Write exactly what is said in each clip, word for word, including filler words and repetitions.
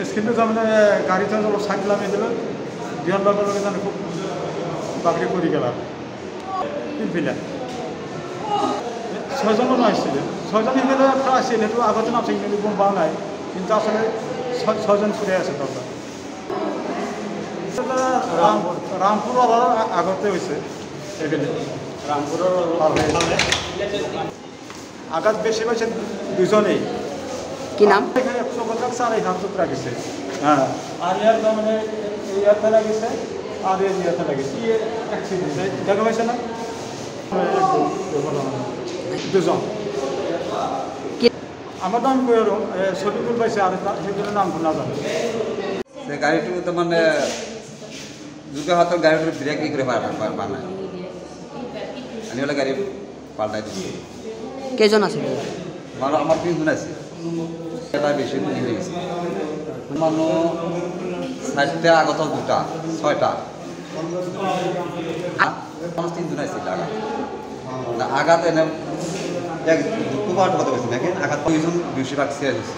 স্কিনটো তাৰমানে গাড়ীটো অলপ চাইড লামি দিলোঁ দিয়াৰ লগে লগে তাৰমানে খুব বাকৰি পৰি গ'ল আৰু পিলপিলা ছয়জনো নহৈছিলে ছয়জন সিফালে এটা আছিল সেইটো আগতে নাছিল কিন্তু গম পোৱা নাই কিন্তু আচলতে ছয়জন চুৰাই আছে দৰকাৰ ৰামপুৰ অলপ আগতে হৈছে এইফালে ৰামপুৰৰ আঘাত বেছি পাইছে দুজনেই কি নাম একশো পঞ্চাশ চার এই হাতত রাখিছে হ্যাঁ আর ইয়ার মানে ইয়াতে লাগিছে আর এই ইয়াতে লাগিছে ই অ্যাক্সিডেন্ট দেখা পাইছে না দুজন আমার নাম কই আর ছবিগুলো পাইছে আর সেগুলোর নাম না জানো সে গাড়িটো তো মানে দুটো হাতের গাড়িটার ব্রেক ই করে বানায় আমি হলে গাড়ি পাল্টাই দিচ্ছি কেজন আছিল আমার আমার তিনজন আছে এটা বেশি হয়ে গেছে মানুষ চারটে আগত দুটা ছয়টা মানুষ তিনজন আছে আঘাত আঘাত এনে এক দুঃখ পাওয়ার কথা বলছি নাকি আঘাত দুইজন বেশিরভাগ সিরিয়াস হয়েছে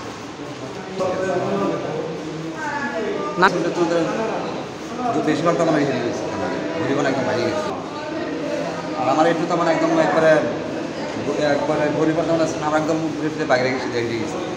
বেশিরভাগ তো আমার হেরে গেছে ঘুরিবান একদম বাইরে গেছে আর আমার একটু তো মানে একদম একবারে একবারে গরিবার আমার একদম বাইরে গেছে হেরে গেছে